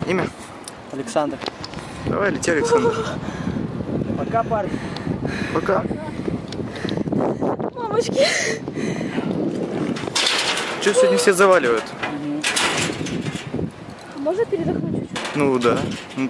Имя? Александр. Давай, лети, Александр. Пока, парни. Пока. Мамочки. Че сегодня все заваливают? А можно передохнуть чуть-чуть? Ну да.